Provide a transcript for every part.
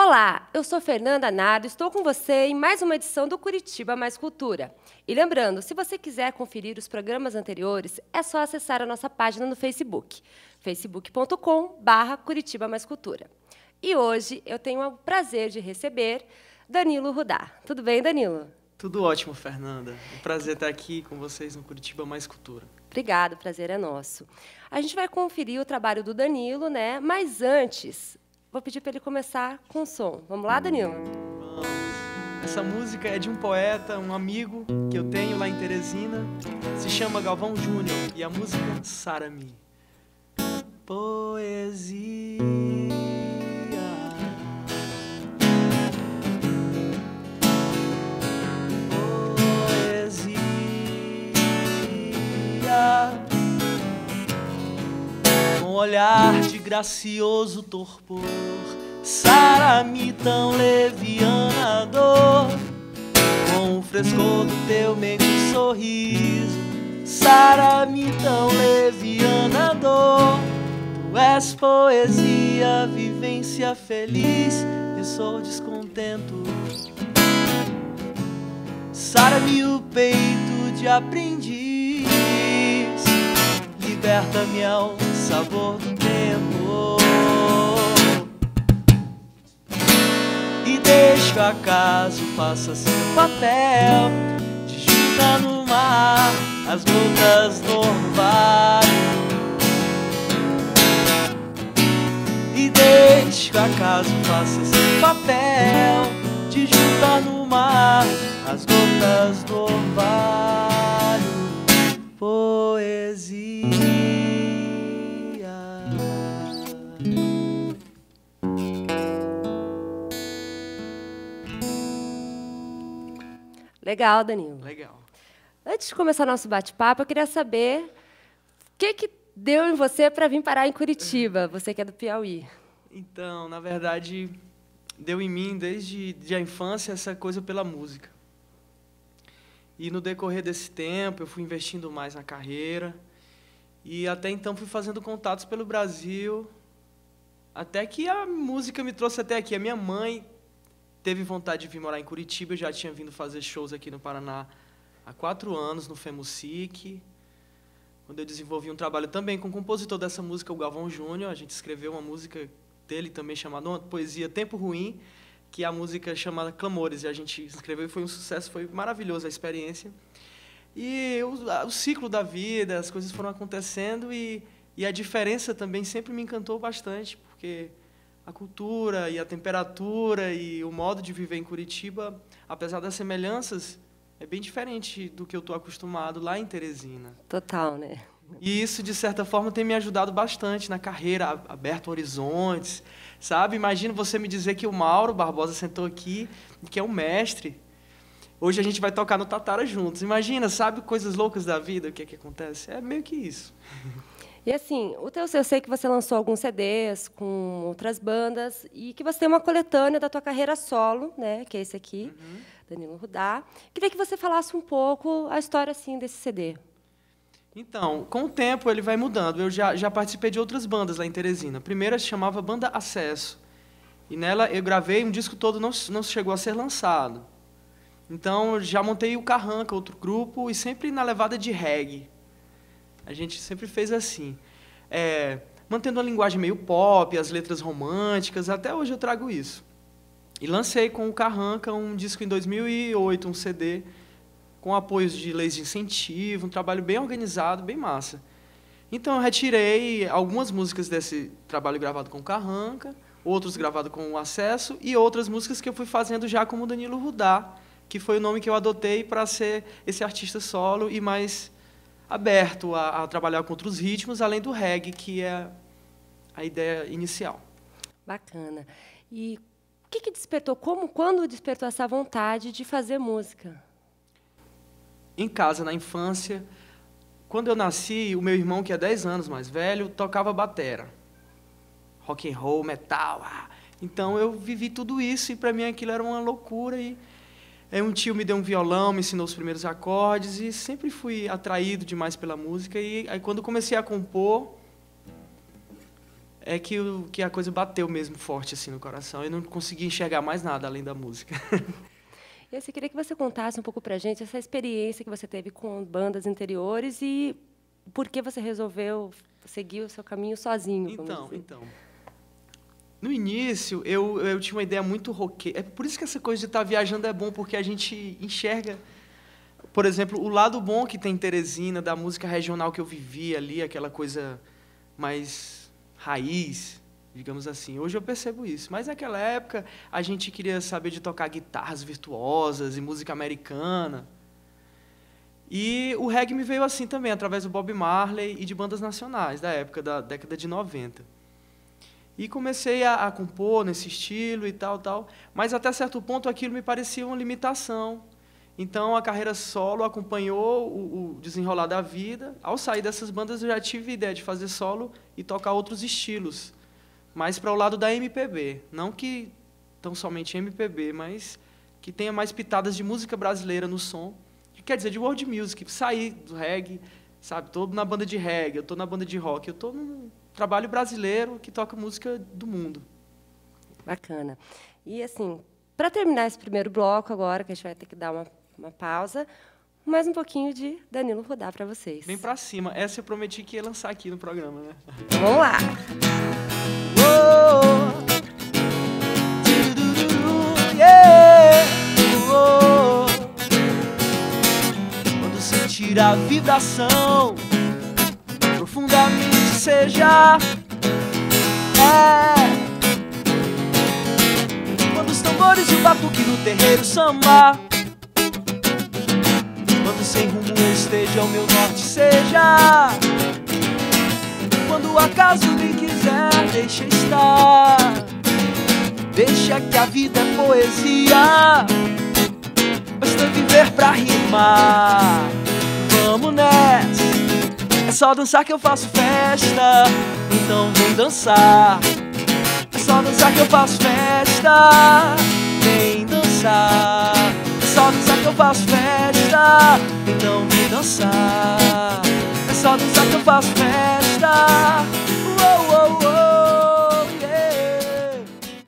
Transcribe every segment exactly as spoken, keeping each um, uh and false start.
Olá, eu sou Fernanda Nardo, estou com você em mais uma edição do Curitiba Mais Cultura. E lembrando, se você quiser conferir os programas anteriores, é só acessar a nossa página no Facebook, facebook ponto com barra Curitiba Mais Cultura. E hoje eu tenho o prazer de receber Danilo Rudá. Tudo bem, Danilo? Tudo ótimo, Fernanda. É um prazer estar aqui com vocês no Curitiba Mais Cultura. Obrigada, o prazer é nosso. A gente vai conferir o trabalho do Danilo, né? Mas antes, vou pedir para ele começar com o som. Vamos lá, Danilo? Vamos. Essa música é de um poeta, um amigo que eu tenho lá em Teresina. Se chama Galvão Júnior e a música Sara-me. Poesia. Com olhar de gracioso torpor, Sara-me tão leviana dor. Com o frescor do teu meigo sorriso, Sara-me tão leviana dor. Tu és poesia, vivência feliz, eu sou descontento. Sara-me o peito de aprendiz, liberta-me ao sabor do tempo e deixa que o acaso faça seu papel de juntar no mar as gotas do orvalho. E deixa que o acaso faça seu papel de juntar no mar as gotas do orvalho. Poesia. Legal, Danilo. Legal. Antes de começar nosso bate-papo, eu queria saber o que, que deu em você para vir parar em Curitiba, você que é do Piauí. Então, na verdade, deu em mim desde de a infância essa coisa pela música. E no decorrer desse tempo, eu fui investindo mais na carreira. E até então fui fazendo contatos pelo Brasil, até que a música me trouxe até aqui. A minha mãe teve vontade de vir morar em Curitiba, eu já tinha vindo fazer shows aqui no Paraná há quatro anos, no FEMUSIC, quando eu desenvolvi um trabalho também com o compositor dessa música, o Galvão Júnior. A gente escreveu uma música dele também chamada uma poesia Tempo Ruim, que é a música chamada Clamores, e a gente escreveu e foi um sucesso, foi maravilhosa a experiência. E o, o ciclo da vida, as coisas foram acontecendo e, e a diferença também sempre me encantou bastante, porque a cultura e a temperatura e o modo de viver em Curitiba, apesar das semelhanças, é bem diferente do que eu estou acostumado lá em Teresina. Total, né? E isso, de certa forma, tem me ajudado bastante na carreira, aberto horizontes, sabe? Imagina você me dizer que o Mauro Barbosa sentou aqui, que é um mestre. Hoje a gente vai tocar no Tatara juntos. Imagina, sabe, coisas loucas da vida, o que é que acontece? É meio que isso. E assim, o teu, eu sei que você lançou alguns C Ds com outras bandas e que você tem uma coletânea da tua carreira solo, né, que é esse aqui, uhum. Danilo Rudá. Queria que você falasse um pouco a história assim desse C D. Então, com o tempo ele vai mudando. Eu já, já participei de outras bandas lá em Teresina. A primeira se chamava Banda Acesso. E nela eu gravei, um disco todo não, não chegou a ser lançado. Então, já montei o Carranca, outro grupo, e sempre na levada de reggae. A gente sempre fez assim. É, mantendo a linguagem meio pop, as letras românticas, até hoje eu trago isso. E lancei com o Carranca um disco em dois mil e oito, um C D, com apoios de leis de incentivo, um trabalho bem organizado, bem massa. Então, eu retirei algumas músicas desse trabalho gravado com o Carranca, outros gravados com o Acesso, e outras músicas que eu fui fazendo já como Danilo Rudá, que foi o nome que eu adotei para ser esse artista solo e mais aberto a, a trabalhar com outros ritmos, além do reggae, que é a ideia inicial. Bacana. E o que, que despertou, como, quando despertou essa vontade de fazer música? Em casa, na infância, quando eu nasci, o meu irmão, que é dez anos mais velho, tocava batera. Rock and roll, metal. Ah. Então, eu vivi tudo isso e, para mim, aquilo era uma loucura. E aí, um tio me deu um violão, me ensinou os primeiros acordes e sempre fui atraído demais pela música. E aí, quando comecei a compor, é que, o, que a coisa bateu mesmo forte assim no coração. Eu não conseguia enxergar mais nada além da música. E eu queria que você contasse um pouco para a gente essa experiência que você teve com bandas interiores e por que você resolveu seguir o seu caminho sozinho. Então, dizer. então. No início, eu, eu tinha uma ideia muito roqueira. É por isso que essa coisa de estar viajando é bom, porque a gente enxerga, por exemplo, o lado bom que tem em Teresina, da música regional que eu vivia ali, aquela coisa mais raiz, digamos assim. Hoje eu percebo isso. Mas naquela época, a gente queria saber de tocar guitarras virtuosas e música americana. E o reggae me veio assim também, através do Bob Marley e de bandas nacionais da época, da década de noventa. E comecei a, a compor nesse estilo e tal, tal. Mas até certo ponto aquilo me parecia uma limitação. Então a carreira solo acompanhou o, o desenrolar da vida. Ao sair dessas bandas eu já tive a ideia de fazer solo e tocar outros estilos. Mais para o lado da M P B. Não que tão somente M P B, mas que tenha mais pitadas de música brasileira no som. Quer dizer, de world music. Sair do reggae, sabe? Estou na banda de reggae, eu estou na banda de rock, eu estou num trabalho brasileiro que toca música do mundo. Bacana. E, assim, para terminar esse primeiro bloco agora, que a gente vai ter que dar uma, uma pausa, mais um pouquinho de Danilo Rudá para vocês. Vem para cima. Essa eu prometi que ia lançar aqui no programa, né? Então, vamos lá. Oh, yeah, oh. Quando sentir a vibração profundamente seja, é. Quando os tambores e o batuque no terreiro samba, quando sem rumo esteja o meu norte seja, quando o acaso me quiser, deixa estar, deixa que a vida é poesia, basta viver pra rimar. Vamos nessa. É só dançar que eu faço festa, então vem dançar. É só dançar que eu faço festa, vem dançar. É só dançar que eu faço festa, então vem dançar. É só dançar que eu faço festa. Uou, uou, uou, yeah.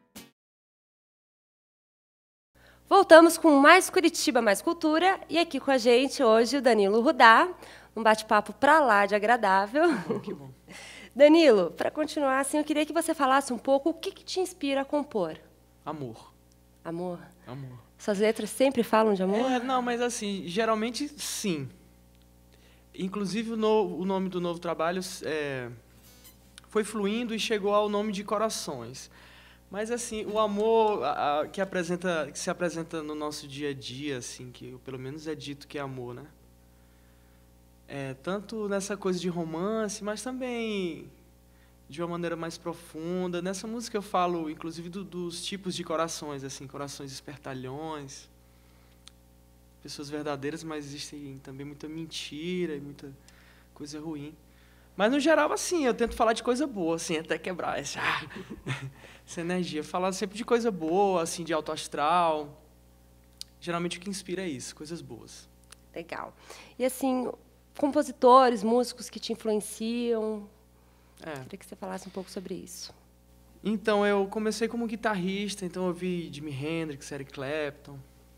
Voltamos com mais Curitiba, mais cultura. E aqui com a gente hoje o Danilo Rudá. Um bate-papo para lá de agradável. Que bom. Danilo, para continuar, assim, eu queria que você falasse um pouco o que, que te inspira a compor. Amor. Amor? Amor. Suas letras sempre falam de amor? É, não, mas assim, geralmente sim. Inclusive o, no, o nome do novo trabalho é, foi fluindo e chegou ao nome de Corações. Mas assim, o amor a, a, que, apresenta, que se apresenta no nosso dia a dia, assim, que pelo menos é dito que é amor, né? É, tanto nessa coisa de romance, mas também de uma maneira mais profunda. Nessa música eu falo, inclusive, do, dos tipos de corações, assim, corações espertalhões, pessoas verdadeiras, mas existem também muita mentira e muita coisa ruim. Mas, no geral, assim, eu tento falar de coisa boa, assim, até quebrar essa, essa energia. Falar sempre de coisa boa, assim, de alto astral. Geralmente o que inspira é isso, coisas boas. Legal. E, assim, compositores, músicos que te influenciam. É. Queria que você falasse um pouco sobre isso. Então, eu comecei como guitarrista, então eu ouvi Jimi Hendrix, Eric Clapton,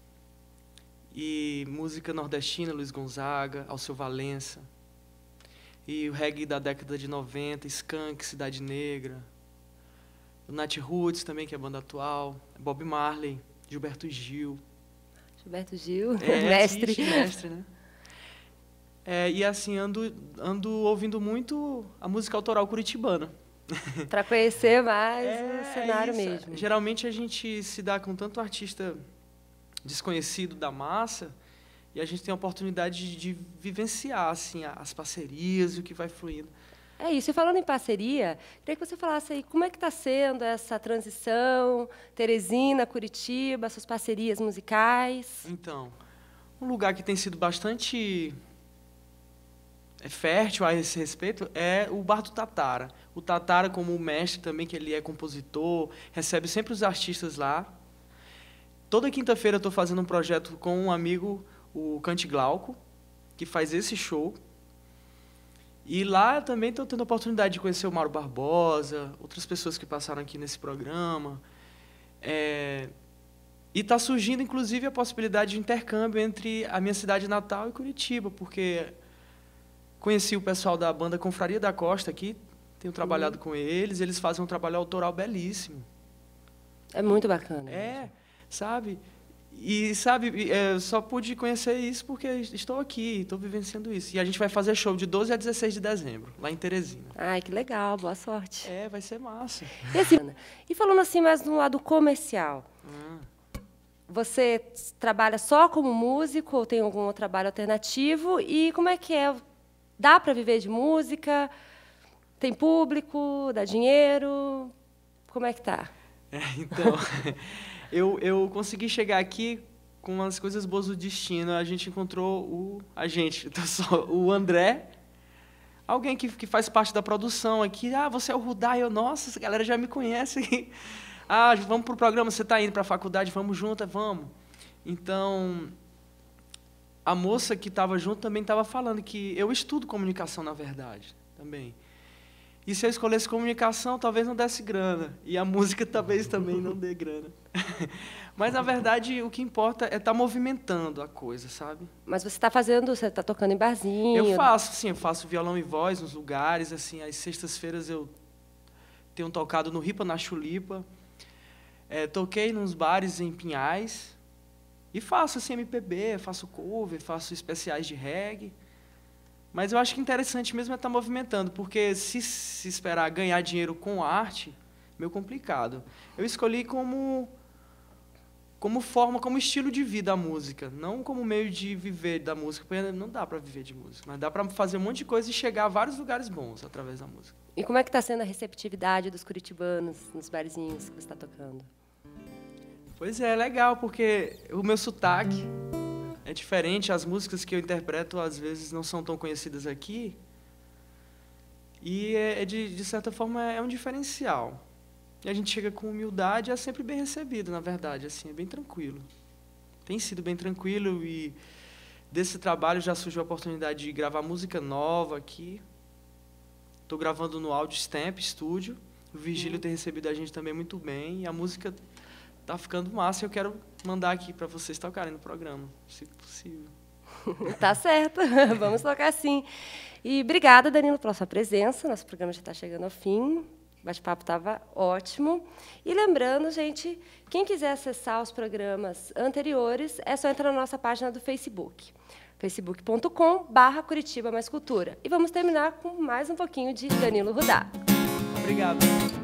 e música nordestina, Luiz Gonzaga, Alceu Valença, e o reggae da década de noventa, Skank, Cidade Negra, o Nat Roots também, que é a banda atual, Bob Marley, Gilberto Gil. Gilberto Gil, é, mestre. Assiste, mestre, né? É, e assim, ando, ando ouvindo muito a música autoral curitibana. Para conhecer mais é, o cenário isso. mesmo. Geralmente a gente se dá com tanto artista desconhecido da massa e a gente tem a oportunidade de, de vivenciar assim, as parcerias e o que vai fluindo. É isso. E falando em parceria, queria que você falasse aí como é que está sendo essa transição, Teresina, Curitiba, suas parcerias musicais. Então, um lugar que tem sido bastante é fértil a esse respeito é o Bar do Tatara. O Tatara, como mestre também, que ele é compositor, recebe sempre os artistas lá. Toda quinta-feira eu estou fazendo um projeto com um amigo, o Cante Glauco, que faz esse show. E lá eu também estou tendo a oportunidade de conhecer o Mauro Barbosa, outras pessoas que passaram aqui nesse programa. É, e está surgindo, inclusive, a possibilidade de intercâmbio entre a minha cidade natal e Curitiba, porque conheci o pessoal da banda Confraria da Costa aqui, tenho trabalhado uhum. com eles, eles fazem um trabalho autoral belíssimo. É muito bacana. É, sabe? E, sabe, eu só pude conhecer isso porque estou aqui, estou vivenciando isso. E a gente vai fazer show de doze a dezesseis de dezembro, lá em Teresina. Ai, que legal, boa sorte. É, vai ser massa. E, assim, e falando assim mais no lado comercial, hum. você trabalha só como músico ou tem algum outro trabalho alternativo? E como é que é? Dá para viver de música? Tem público? Dá dinheiro? Como é que tá? É, então... Eu, eu consegui chegar aqui com umas coisas boas do destino. A gente encontrou o... A gente, só, o André, alguém que, que faz parte da produção aqui. Ah, você é o Rudá. Eu, nossa, essa galera já me conhece. Ah, vamos para o programa, você está indo para a faculdade, vamos junto, vamos. Então, a moça que estava junto também estava falando que eu estudo comunicação, na verdade, também. E se eu escolhesse comunicação, talvez não desse grana. E a música talvez também não dê grana. Mas, na verdade, o que importa é estar movimentando a coisa, sabe? Mas você está fazendo, você está tocando em barzinho? Eu faço, sim, eu faço violão e voz nos lugares, assim, às sextas-feiras eu tenho tocado no Ripa, na Chulipa. É, toquei nos bares em Pinhais. E faço, assim, M P B, faço cover, faço especiais de reggae. Mas eu acho que interessante mesmo é estar movimentando, porque se, se esperar ganhar dinheiro com arte, meio complicado. Eu escolhi como, como forma, como estilo de vida a música, não como meio de viver da música, porque não dá para viver de música, mas dá para fazer um monte de coisa e chegar a vários lugares bons através da música. E como é que está sendo a receptividade dos curitibanos nos barzinhos que você está tocando? Pois é, é legal, porque o meu sotaque... é diferente, as músicas que eu interpreto às vezes não são tão conhecidas aqui, e é, de, de certa forma é um diferencial. E a gente chega com humildade e é sempre bem recebido, na verdade, assim, é bem tranquilo. Tem sido bem tranquilo e desse trabalho já surgiu a oportunidade de gravar música nova aqui. Estou gravando no Audio Stamp Studio, o Virgílio tem recebido a gente também muito bem, e a música tá ficando massa e eu quero mandar aqui para vocês tocarem no programa, se possível. Tá certo, vamos tocar sim. E obrigada, Danilo, pela sua presença. Nosso programa já está chegando ao fim. O bate-papo estava ótimo. E lembrando, gente, quem quiser acessar os programas anteriores, é só entrar na nossa página do Facebook. facebook ponto com barra Curitiba Mais Cultura. E vamos terminar com mais um pouquinho de Danilo Rudá. Obrigado.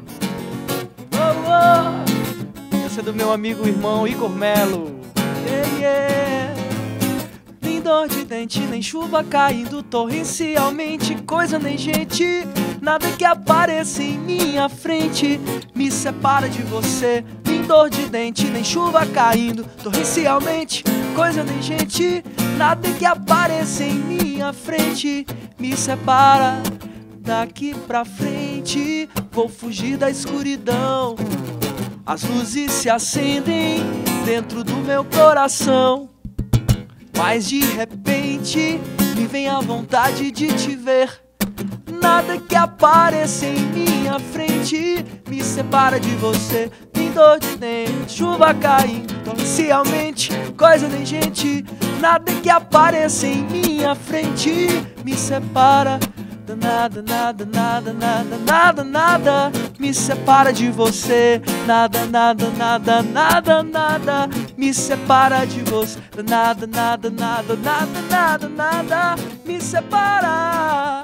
Oh, oh. Essa é do meu amigo irmão Igor Melo. Yeah, yeah. Nem dor de dente, nem chuva caindo torrencialmente, coisa nem gente, nada que apareça em minha frente me separa de você. Nem dor de dente, nem chuva caindo torrencialmente, coisa nem gente, nada que apareça em minha frente me separa. Daqui pra frente vou fugir da escuridão. As luzes se acendem dentro do meu coração, mas de repente me vem a vontade de te ver. Nada que apareça em minha frente me separa de você. Nem dor de dente, chuva caindo torrencialmente, coisa nem gente, nada que apareça em minha frente me separa. Nada, nada, nada, nada, nada, nada me separa de você. Nada, nada, nada, nada, nada me separa de você. Nada, nada, nada, nada, nada, nada me separa.